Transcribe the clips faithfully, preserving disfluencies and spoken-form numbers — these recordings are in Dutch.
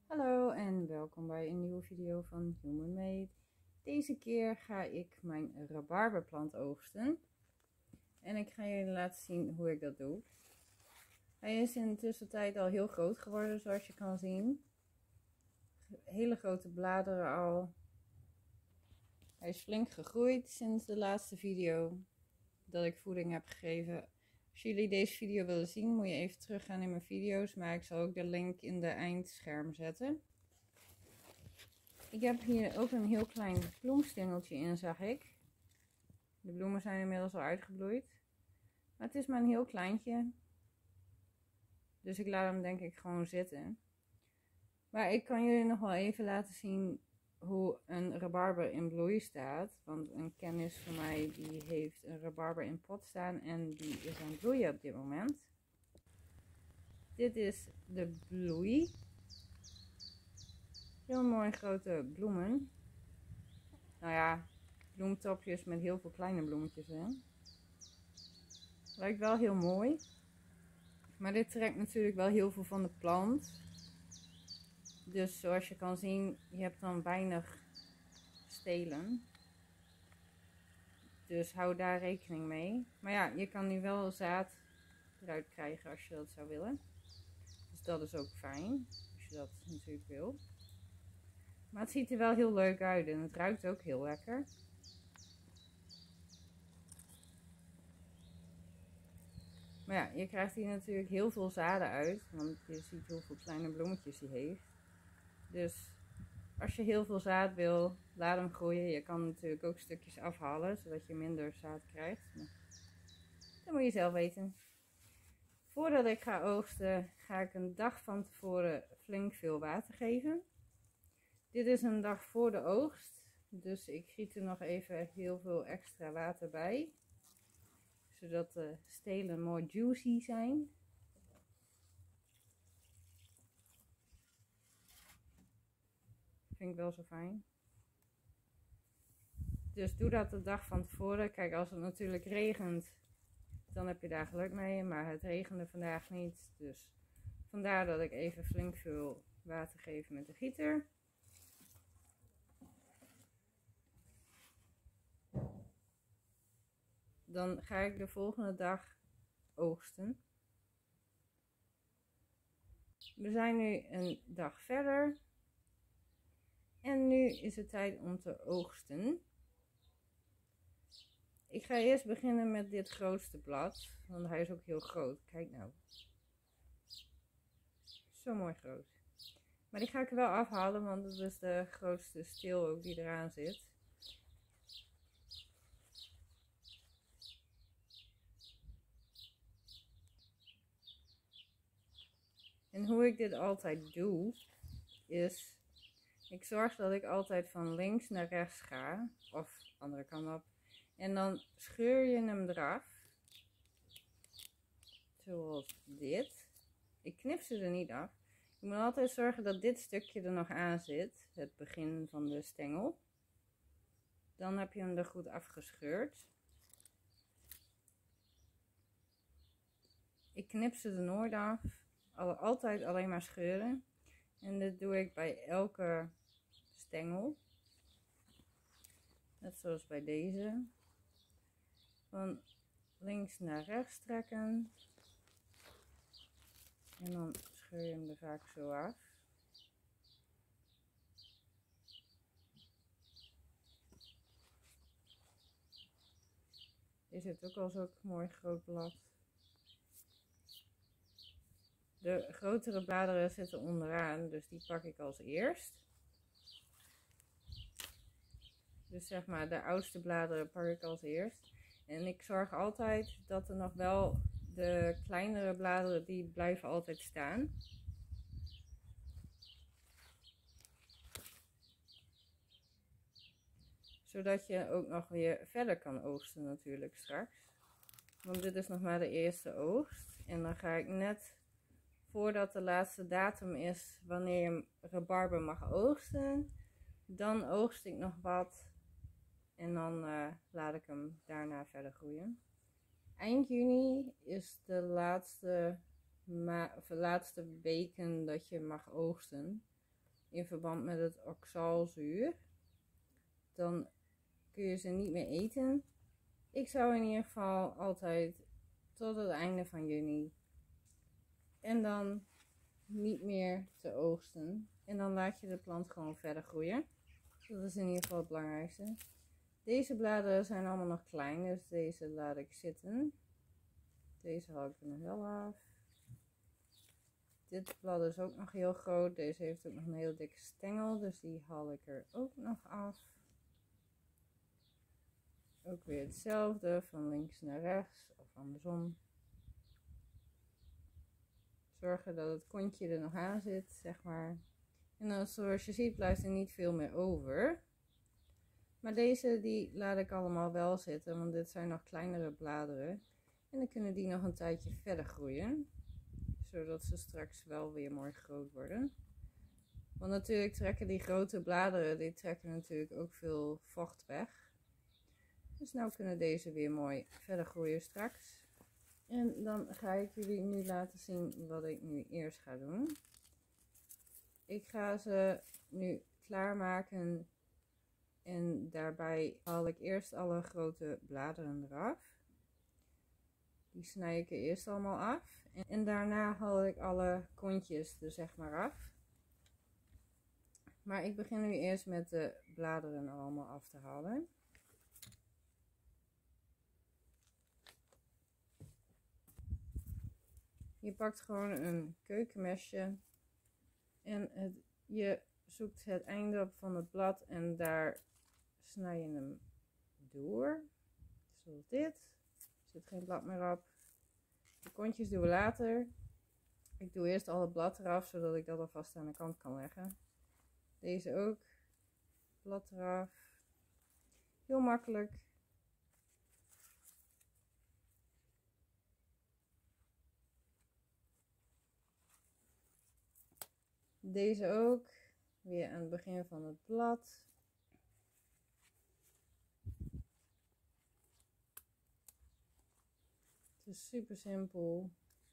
Hallo en welkom bij een nieuwe video van Human Made. Deze keer ga ik mijn rabarberplant oogsten. En ik ga jullie laten zien hoe ik dat doe. Hij is in de tussentijd al heel groot geworden, zoals je kan zien. Hele grote bladeren al. Hij is flink gegroeid sinds de laatste video dat ik voeding heb gegeven. Als jullie deze video willen zien, moet je even teruggaan in mijn video's. Maar ik zal ook de link in de eindscherm zetten. Ik heb hier ook een heel klein bloemstengeltje in, zag ik. De bloemen zijn inmiddels al uitgebloeid. Maar het is maar een heel kleintje. Dus ik laat hem denk ik gewoon zitten. Maar ik kan jullie nog wel even laten zien hoe een rabarber in bloei staat. Want een kennis van mij die heeft een rabarber in pot staan en die is aan het bloeien op dit moment. Dit is de bloei. Heel mooi grote bloemen. Nou ja, bloemtopjes met heel veel kleine bloemetjes in. Lijkt wel heel mooi. Maar dit trekt natuurlijk wel heel veel van de plant. Dus zoals je kan zien, je hebt dan weinig stelen. Dus hou daar rekening mee. Maar ja, je kan nu wel zaad eruit krijgen als je dat zou willen. Dus dat is ook fijn, als je dat natuurlijk wil. Maar het ziet er wel heel leuk uit en het ruikt ook heel lekker. Maar ja, je krijgt hier natuurlijk heel veel zaden uit, want je ziet hoeveel kleine bloemetjes hij heeft. Dus als je heel veel zaad wil, laat hem groeien. Je kan natuurlijk ook stukjes afhalen, zodat je minder zaad krijgt. Maar dat moet je zelf weten. Voordat ik ga oogsten, ga ik een dag van tevoren flink veel water geven. Dit is een dag voor de oogst, dus ik giet er nog even heel veel extra water bij. Zodat de stelen mooi juicy zijn. Vind ik wel zo fijn. Dus doe dat de dag van tevoren. Kijk, als het natuurlijk regent, dan heb je daar geluk mee. Maar het regende vandaag niet. Dus vandaar dat ik even flink veel water geef met de gieter. Dan ga ik de volgende dag oogsten. We zijn nu een dag verder. En nu is het tijd om te oogsten. Ik ga eerst beginnen met dit grootste blad. Want hij is ook heel groot. Kijk nou. Zo mooi groot. Maar die ga ik er wel afhalen, want dat is de grootste steel ook die eraan zit. En hoe ik dit altijd doe, is, ik zorg dat ik altijd van links naar rechts ga, of andere kant op. En dan scheur je hem eraf, zoals dit. Ik knip ze er niet af. Je moet altijd zorgen dat dit stukje er nog aan zit, het begin van de stengel. Dan heb je hem er goed afgescheurd. Ik knip ze er nooit af. Altijd alleen maar scheuren. En dit doe ik bij elke stengel. Net zoals bij deze. Van links naar rechts trekken. En dan scheur je hem er vaak zo af. Deze heeft ook al zo'n mooi groot blad. De grotere bladeren zitten onderaan, dus die pak ik als eerst. Dus zeg maar de oudste bladeren pak ik als eerst. En ik zorg altijd dat er nog wel de kleinere bladeren, die blijven altijd staan. Zodat je ook nog weer verder kan oogsten natuurlijk straks. Want dit is nog maar de eerste oogst. En dan ga ik net voordat de laatste datum is wanneer je rabarber mag oogsten. Dan oogst ik nog wat. En dan uh, laat ik hem daarna verder groeien. Eind juni is de laatste, ma of de laatste weken dat je mag oogsten. in verband met het oxaalzuur, dan kun je ze niet meer eten. Ik zou in ieder geval altijd tot het einde van juni en dan niet meer te oogsten. En dan laat je de plant gewoon verder groeien. Dat is in ieder geval het belangrijkste. Deze bladeren zijn allemaal nog klein, dus deze laat ik zitten. Deze haal ik er nog wel af. Dit blad is ook nog heel groot. Deze heeft ook nog een heel dikke stengel, dus die haal ik er ook nog af. Ook weer hetzelfde, van links naar rechts of andersom. Zorgen dat het kontje er nog aan zit, zeg maar. En dan, zoals je ziet, blijft er niet veel meer over. Maar deze die laat ik allemaal wel zitten, want dit zijn nog kleinere bladeren. En dan kunnen die nog een tijdje verder groeien, zodat ze straks wel weer mooi groot worden. Want natuurlijk trekken die grote bladeren, die trekken natuurlijk ook veel vocht weg. Dus nou kunnen deze weer mooi verder groeien straks. En dan ga ik jullie nu laten zien wat ik nu eerst ga doen. Ik ga ze nu klaarmaken en daarbij haal ik eerst alle grote bladeren eraf. Die snij ik er eerst allemaal af. En daarna haal ik alle kontjes er zeg maar af. Maar ik begin nu eerst met de bladeren allemaal af te halen. Je pakt gewoon een keukenmesje en het, je zoekt het einde op van het blad en daar snij je hem door. Zoals dit. Er zit geen blad meer op. De kontjes doen we later. Ik doe eerst al het blad eraf, zodat ik dat alvast aan de kant kan leggen. Deze ook. Blad eraf. Heel makkelijk. Deze ook. Weer aan het begin van het blad. Het is super simpel.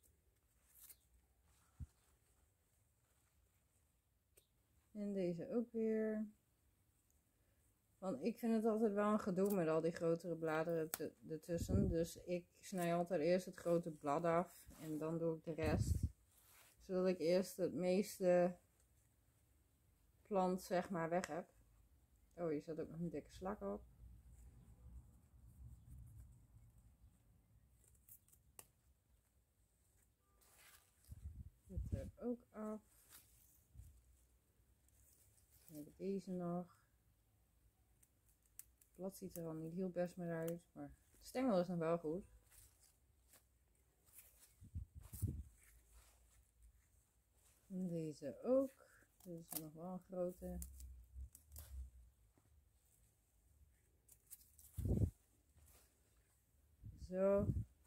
En deze ook weer. Want ik vind het altijd wel een gedoe met al die grotere bladeren ertussen. Dus ik snij altijd eerst het grote blad af. En dan doe ik de rest. Zodat ik eerst het meeste plant zeg maar weg heb. Oh, hier zit ook nog een dikke slak op. Dit er ook af. Dan heb ik deze nog. Het blad ziet er al niet heel best meer uit, maar de stengel is nog wel goed. En deze ook. Dit is nog wel een grote. Zo.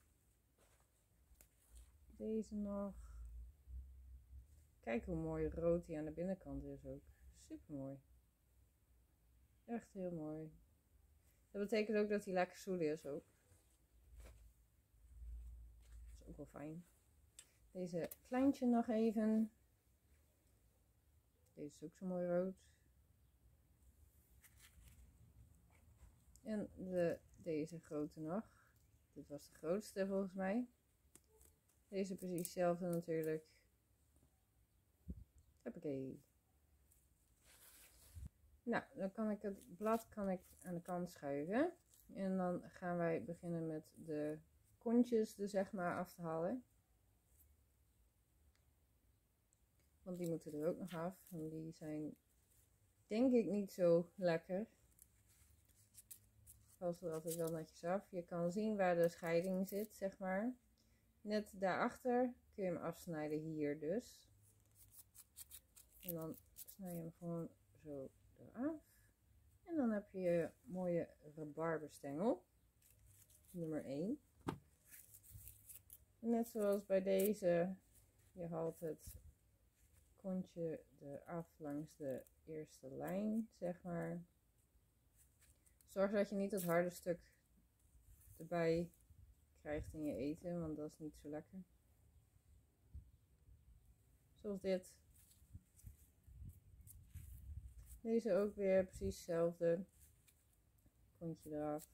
Deze nog. Kijk hoe mooi rood die aan de binnenkant is ook. Super mooi. Echt heel mooi. Dat betekent ook dat hij lekker zoel is ook. Dat is ook wel fijn. Deze kleintje nog even. Deze is ook zo mooi rood. En de, deze grote nog. Dit was de grootste volgens mij. Deze precies hetzelfde natuurlijk. Hoppakee. Nou, dan kan ik het blad kan ik aan de kant schuiven. En dan gaan wij beginnen met de kontjes er zeg maar af te halen. Want die moeten er ook nog af. En die zijn denk ik niet zo lekker. Ik haal ze er altijd wel netjes af. Je kan zien waar de scheiding zit, zeg maar. Net daarachter kun je hem afsnijden, hier dus. En dan snij je hem gewoon zo eraf. En dan heb je je mooie rabarberstengel. Nummer één. Net zoals bij deze. Je haalt het kontje eraf langs de eerste lijn, zeg maar. Zorg dat je niet het harde stuk erbij krijgt in je eten, want dat is niet zo lekker. Zoals dit. Deze ook weer precies hetzelfde. Kontje eraf.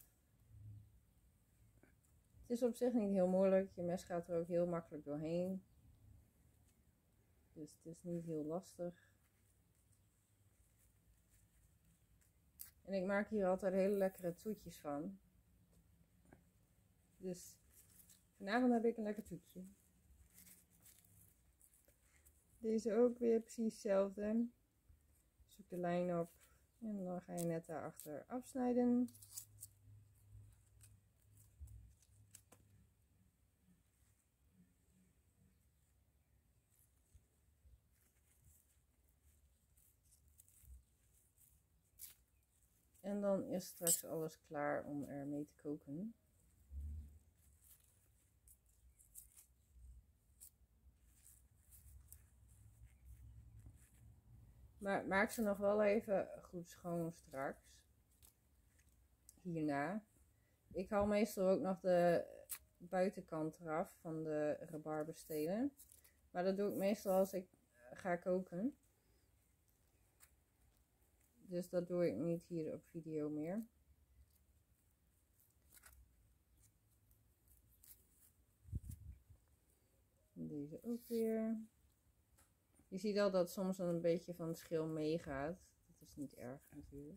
Het is op zich niet heel moeilijk. Je mes gaat er ook heel makkelijk doorheen. Dus het is niet heel lastig. En ik maak hier altijd hele lekkere toetjes van. Dus vanavond heb ik een lekker toetje. Deze ook weer precies hetzelfde. Zoek de lijn op en dan ga je net daarachter afsnijden. En dan is straks alles klaar om ermee te koken. Maar maak ze nog wel even goed schoon straks. Hierna. Ik haal meestal ook nog de buitenkant eraf van de rabarberstelen. Maar dat doe ik meestal als ik ga koken. Dus dat doe ik niet hier op video meer. Deze ook weer. Je ziet al dat soms dan een beetje van het schil meegaat. Dat is niet erg natuurlijk.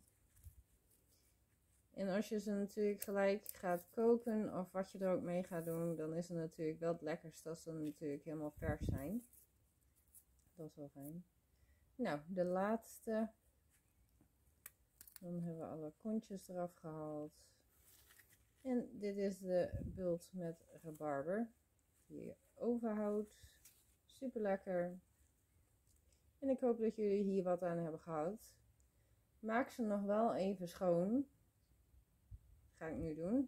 En als je ze natuurlijk gelijk gaat koken of wat je er ook mee gaat doen, dan is het natuurlijk wel het lekkerst als ze natuurlijk helemaal vers zijn. Dat is wel fijn. Nou, de laatste. Dan hebben we alle kontjes eraf gehaald. En dit is de bult met rabarber. Die je overhoudt. Super lekker. En ik hoop dat jullie hier wat aan hebben gehad. Maak ze nog wel even schoon. Ga ik nu doen.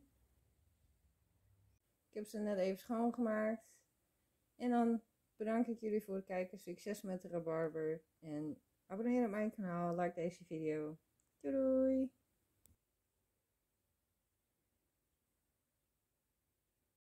Ik heb ze net even schoongemaakt. En dan bedank ik jullie voor het kijken. Succes met de rabarber. En abonneer op mijn kanaal. Like deze video. Doei doei!